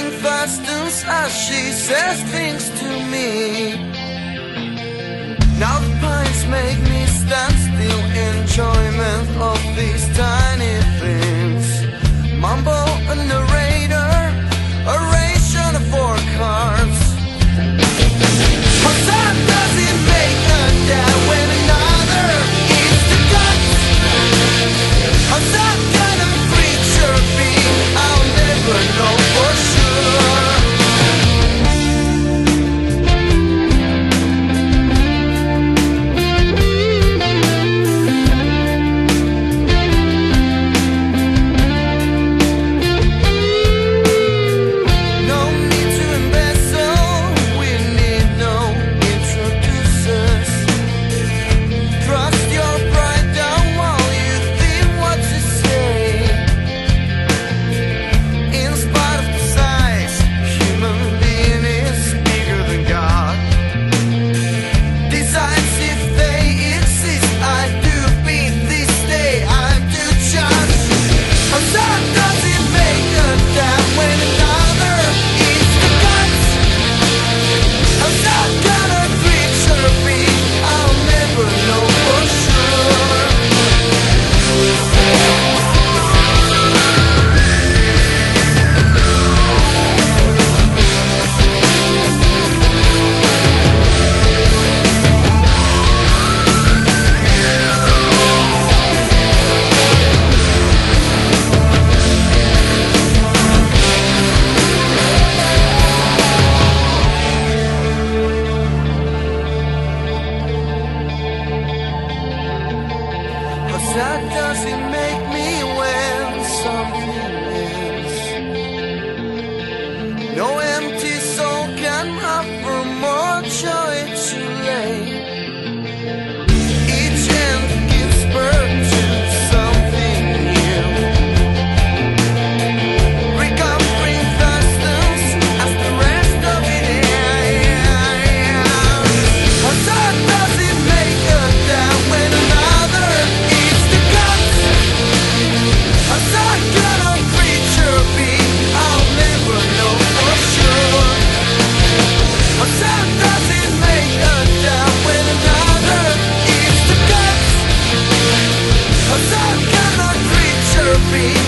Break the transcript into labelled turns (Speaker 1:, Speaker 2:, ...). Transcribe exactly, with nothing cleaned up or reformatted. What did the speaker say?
Speaker 1: bring fastens as she says things to me. Now the pines make me stand still, enjoyment of these tiny things. Mumble a narrator, a ration of four cards. How sad does it make a dad when another eats the guts? How sad can a creature be? I'll never know for sure. Sad does it make me when something ends? No empty soul can offer more joy to lay. Each end gives birth to something new, recovering fastens as the rest of it ends. How sad does it make a dad when another eats the guts? How sad can a creature be? I'll never know for sure. How sad does it make a dad when another eats the guts? How sad can a creature be?